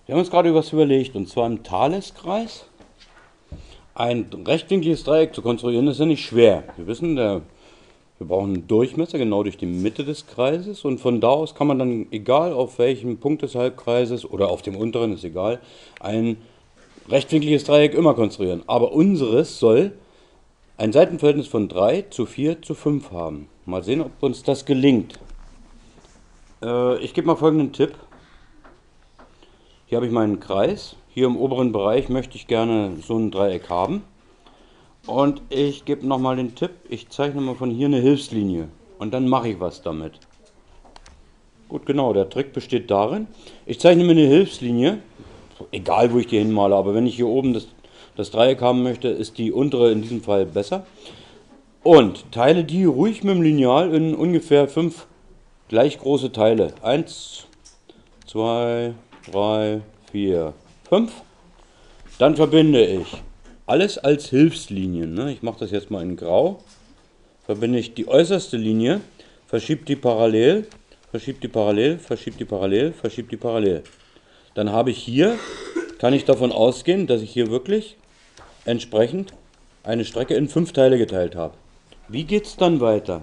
Wir haben uns gerade was überlegt, und zwar im Thaleskreis ein rechtwinkliges Dreieck zu konstruieren, ist ja nicht schwer. Wir wissen, wir brauchen einen Durchmesser genau durch die Mitte des Kreises, und von da aus kann man dann, egal auf welchem Punkt des Halbkreises oder auf dem unteren, ist egal, ein rechtwinkliges Dreieck immer konstruieren. Aber unseres soll ein Seitenverhältnis von 3:4:5 haben. Mal sehen, ob uns das gelingt. Ich gebe mal folgenden Tipp. Hier habe ich meinen Kreis. Hier im oberen Bereich möchte ich gerne so ein Dreieck haben. Und ich gebe nochmal den Tipp, ich zeichne mal von hier eine Hilfslinie. Und dann mache ich was damit. Gut, genau, der Trick besteht darin, ich zeichne mir eine Hilfslinie, egal wo ich die hinmale, aber wenn ich hier oben das Dreieck haben möchte, ist die untere in diesem Fall besser. Und teile die ruhig mit dem Lineal in ungefähr 5 gleich große Teile. 1, 2, 3, 4, 5. Dann verbinde ich alles als Hilfslinien. Ne? Ich mache das jetzt mal in Grau. Verbinde ich die äußerste Linie, verschiebe die parallel, verschiebe die parallel, verschiebe die parallel, verschiebe die parallel. Dann habe ich hier, kann ich davon ausgehen, dass ich hier wirklich entsprechend eine Strecke in 5 Teile geteilt habe. Wie geht es dann weiter?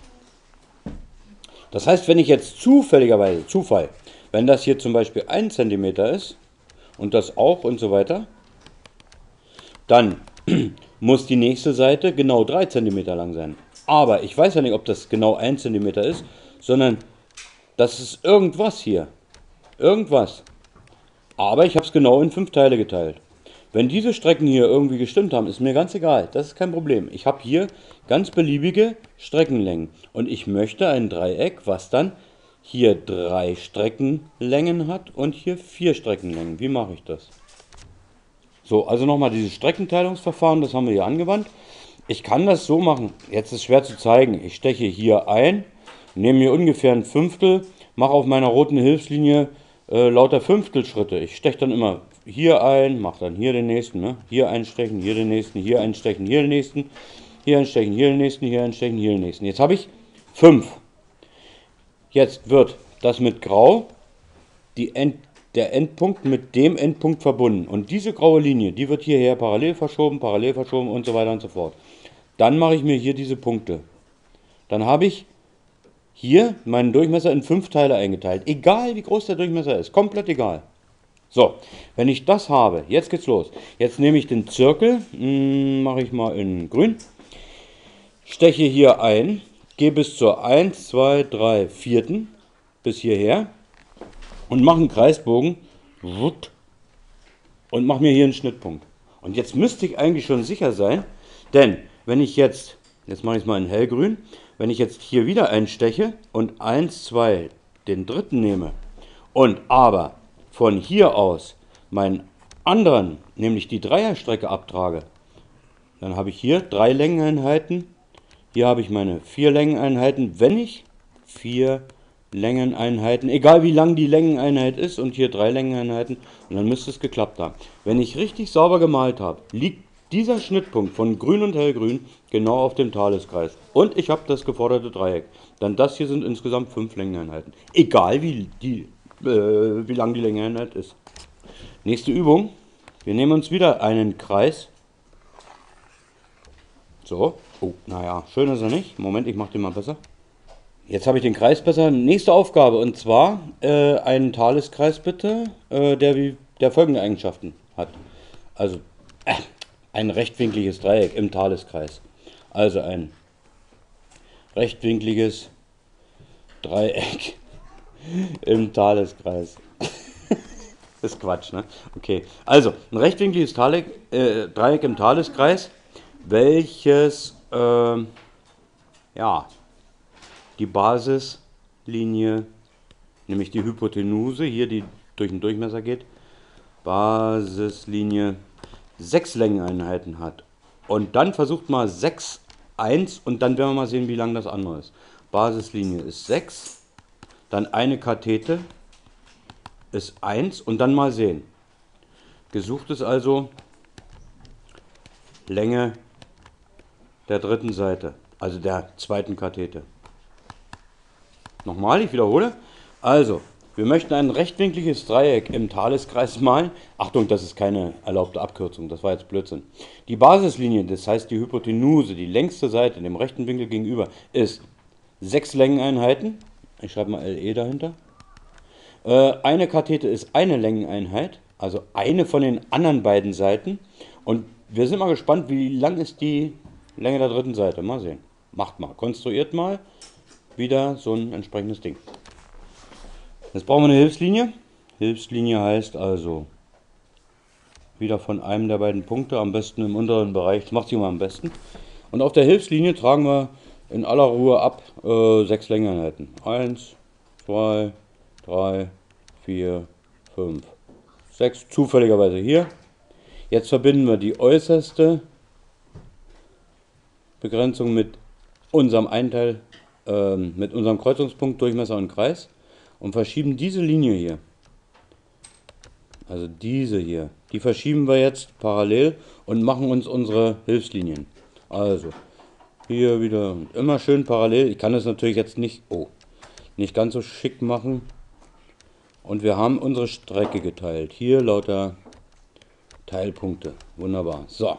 Das heißt, wenn ich jetzt zufälligerweise, wenn das hier zum Beispiel 1 cm ist und das auch und so weiter, dann muss die nächste Seite genau 3 cm lang sein. Aber ich weiß ja nicht, ob das genau 1 cm ist, sondern das ist irgendwas hier. Irgendwas. Aber ich habe es genau in 5 Teile geteilt. Wenn diese Strecken hier irgendwie gestimmt haben, ist mir ganz egal. Das ist kein Problem. Ich habe hier ganz beliebige Streckenlängen. Und ich möchte ein Dreieck, was dann hier 3 Streckenlängen hat und hier 4 Streckenlängen. Wie mache ich das? So, also nochmal dieses Streckenteilungsverfahren, das haben wir hier angewandt. Ich kann das so machen, jetzt ist schwer zu zeigen. Ich steche hier ein, nehme mir ungefähr ein Fünftel, mache auf meiner roten Hilfslinie lauter Fünftelschritte. Ich steche dann immer hier ein, mache dann hier den nächsten, ne? Hier einstechen, hier den nächsten, hier einstechen, hier den nächsten, hier einstechen, hier den nächsten, hier einstechen, hier den nächsten. Jetzt habe ich 5. Jetzt wird das mit Grau der Endpunkt mit dem Endpunkt verbunden. Und diese graue Linie, die wird hierher parallel verschoben und so weiter und so fort. Dann mache ich mir hier diese Punkte. Dann habe ich hier meinen Durchmesser in 5 Teile eingeteilt. Egal wie groß der Durchmesser ist, komplett egal. So, wenn ich das habe, jetzt geht's los. Jetzt nehme ich den Zirkel, mache ich mal in grün, steche hier ein, gehe bis zur 1, 2, 3, 4. bis hierher und mache einen Kreisbogen und mache mir hier einen Schnittpunkt. Und jetzt müsste ich eigentlich schon sicher sein, denn wenn ich jetzt mache ich es mal in hellgrün, wenn ich jetzt hier wieder einsteche und 1, 2 den dritten nehme und aber von hier aus meinen anderen, nämlich die Dreierstrecke abtrage, dann habe ich hier 3 Längeneinheiten, hier habe ich meine 4 Längeneinheiten, wenn ich 4 Längeneinheiten, egal wie lang die Längeneinheit ist, und hier 3 Längeneinheiten, und dann müsste es geklappt haben. Wenn ich richtig sauber gemalt habe, liegt dieser Schnittpunkt von grün und hellgrün genau auf dem Thaleskreis. Und ich habe das geforderte Dreieck. Dann das hier sind insgesamt 5 Längeneinheiten. Egal wie lang die Längeneinheit ist. Nächste Übung. Wir nehmen uns wieder einen Kreis. So. Oh, naja, schön ist er nicht. Moment, ich mache den mal besser. Jetzt habe ich den Kreis besser. Nächste Aufgabe, und zwar einen Thaleskreis bitte, der folgende Eigenschaften hat. Also ein rechtwinkliges Dreieck im Thaleskreis. Also ein rechtwinkliges Dreieck im Thaleskreis. Ist Quatsch, ne? Okay. Also ein rechtwinkliges Dreieck im Thaleskreis, welches ja, die Basislinie, nämlich die Hypotenuse, hier die durch den Durchmesser geht, Basislinie 6 Längeneinheiten hat. Und dann versucht mal 6, 1 und dann werden wir mal sehen, wie lang das andere ist. Basislinie ist 6, dann eine Kathete ist 1 und dann mal sehen. Gesucht ist also Länge der dritten Seite, also der zweiten Kathete. Nochmal, ich wiederhole. Also, Wir möchten ein rechtwinkliges Dreieck im Thaleskreis malen. Achtung, das ist keine erlaubte Abkürzung, das war jetzt Blödsinn. Die Basislinie, das heißt die Hypotenuse, die längste Seite dem rechten Winkel gegenüber, ist 6 Längeneinheiten. Ich schreibe mal LE dahinter. Eine Kathete ist eine Längeneinheit, also eine von den anderen beiden Seiten. Und wir sind mal gespannt, wie lang ist die Länge der dritten Seite. Mal sehen. Macht mal, konstruiert mal wieder so ein entsprechendes Ding. Jetzt brauchen wir eine Hilfslinie. Hilfslinie heißt also wieder von einem der beiden Punkte, am besten im unteren Bereich, das macht sie immer am besten. Und auf der Hilfslinie tragen wir in aller Ruhe ab 6 Längeneinheiten. 1, 2, 3, 4, 5, 6, zufälligerweise hier. Jetzt verbinden wir die äußerste Begrenzung mit unserem Einteil, mit unserem Kreuzungspunkt, Durchmesser und Kreis und verschieben diese Linie hier, also diese hier, die verschieben wir jetzt parallel und machen uns unsere Hilfslinien. Also hier wieder immer schön parallel. Ich kann das natürlich jetzt nicht ganz so schick machen. Und wir haben unsere Strecke geteilt. Hier lauter Teilpunkte. Wunderbar. So.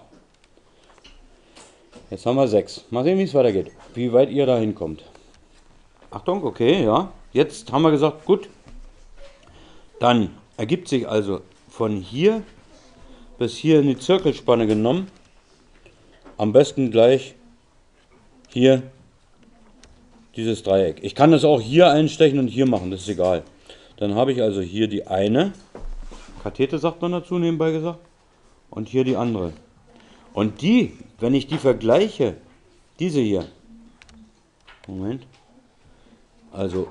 Jetzt haben wir 6. Mal sehen, wie es weitergeht. Wie weit ihr da hinkommt. Achtung, okay, ja. Jetzt haben wir gesagt, gut. Dann ergibt sich also von hier bis hier in die Zirkelspanne genommen. Am besten gleich hier dieses Dreieck. Ich kann das auch hier einstechen und hier machen, das ist egal. Dann habe ich also hier die eine Kathete, sagt man dazu, nebenbei gesagt, und hier die andere. Und die, wenn ich die vergleiche, diese hier, Moment, also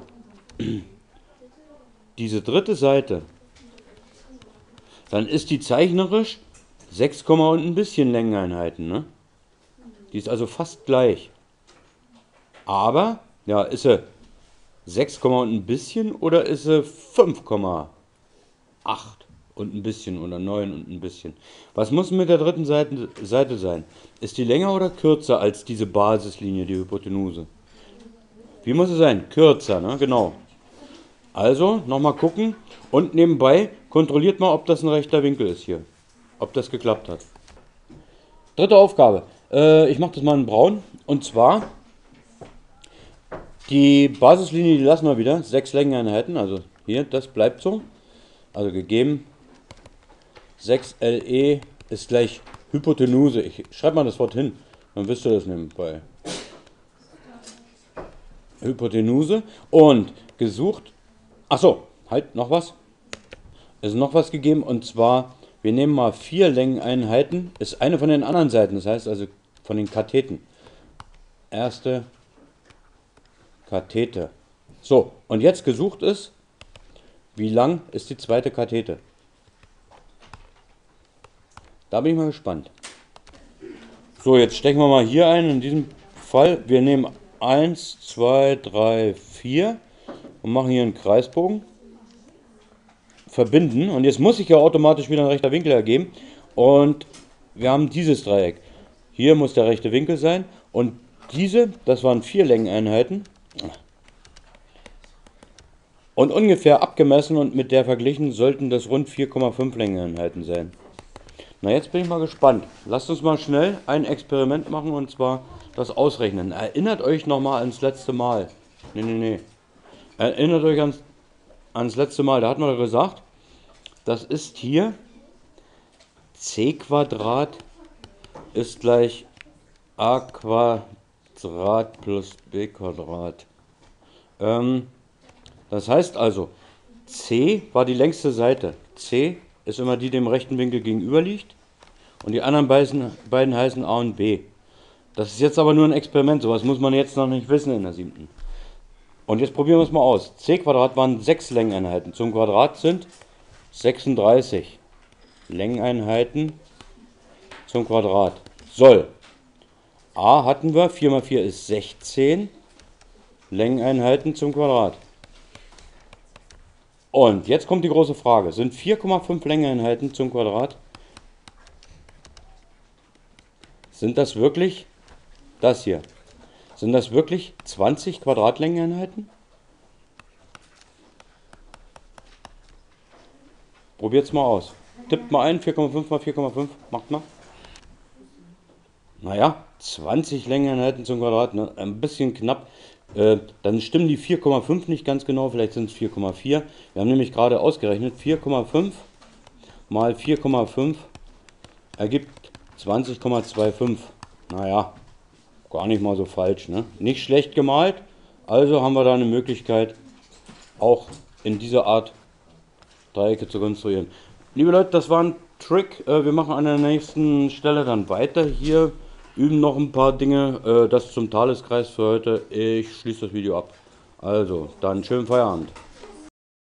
diese dritte Seite, dann ist die zeichnerisch 6, und ein bisschen Längeneinheiten, ne? Die ist also fast gleich. Aber, ja, ist sie 6, und ein bisschen oder ist sie 5,8 und ein bisschen oder 9 und ein bisschen? Was muss mit der dritten Seite sein? Ist die länger oder kürzer als diese Basislinie, die Hypotenuse? Wie muss sie sein? Kürzer, ne? Genau. Also, nochmal gucken und nebenbei kontrolliert mal, ob das ein rechter Winkel ist hier. Ob das geklappt hat. Dritte Aufgabe. Ich mache das mal in braun. Und zwar, die Basislinie, die lassen wir wieder. 6 Längeneinheiten, also hier, das bleibt so. Also gegeben, 6 LE ist gleich Hypotenuse. Ich schreibe mal das Wort hin, dann wisst ihr das nebenbei. Hypotenuse und gesucht. Achso, halt, noch was. Es ist noch was gegeben und zwar, wir nehmen mal 4 Längeneinheiten, ist eine von den anderen Seiten, das heißt also von den Katheten. Erste Kathete. So, und jetzt gesucht ist, wie lang ist die zweite Kathete? Da bin ich mal gespannt. So, jetzt stecken wir mal hier ein, in diesem Fall, wir nehmen 1, 2, 3, 4 und machen hier einen Kreisbogen. Verbinden und jetzt muss sich ja automatisch wieder ein rechter Winkel ergeben und wir haben dieses Dreieck. Hier muss der rechte Winkel sein und diese, das waren 4 Längeneinheiten und ungefähr abgemessen und mit der verglichen sollten das rund 4,5 Längeneinheiten sein. Na, jetzt bin ich mal gespannt. Lasst uns mal schnell ein Experiment machen und zwar das Ausrechnen. Erinnert euch nochmal ans letzte Mal. Nee. Erinnert euch ans letzte Mal, da hatten wir gesagt, das ist hier c² ist gleich a² plus b². Das heißt also, c war die längste Seite. C ist immer die, die dem rechten Winkel gegenüber liegt und die anderen beiden heißen a und b. Das ist jetzt aber nur ein Experiment, sowas muss man jetzt noch nicht wissen in der 7. Und jetzt probieren wir es mal aus. c² waren 6 Längeneinheiten. Zum Quadrat sind 36 Längeneinheiten zum Quadrat. Soll. A hatten wir, 4 mal 4 ist 16 Längeneinheiten zum Quadrat. Und jetzt kommt die große Frage. Sind 4,5 Längeneinheiten zum Quadrat? Sind das wirklich das hier? Sind das wirklich 20 Quadratlängeneinheiten? Probiert's mal aus. Tippt mal ein, 4,5 mal 4,5. Macht mal. Naja, 20 Längeneinheiten zum Quadrat, ne? Ein bisschen knapp. Dann stimmen die 4,5 nicht ganz genau, vielleicht sind es 4,4. Wir haben nämlich gerade ausgerechnet, 4,5 mal 4,5 ergibt 20,25. Naja, gar nicht mal so falsch, ne? Nicht schlecht gemalt, also haben wir da eine Möglichkeit, auch in dieser Art Dreiecke zu konstruieren. Liebe Leute, das war ein Trick. Wir machen an der nächsten Stelle dann weiter. Hier üben noch ein paar Dinge. Das zum Thaleskreis für heute. Ich schließe das Video ab. Also, dann schönen Feierabend.